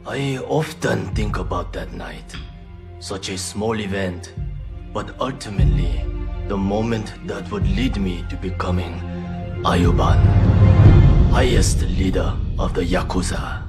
I often think about that night. Such a small event, but ultimately, the moment that would lead me to becoming Oyabun, highest leader of the Yakuza.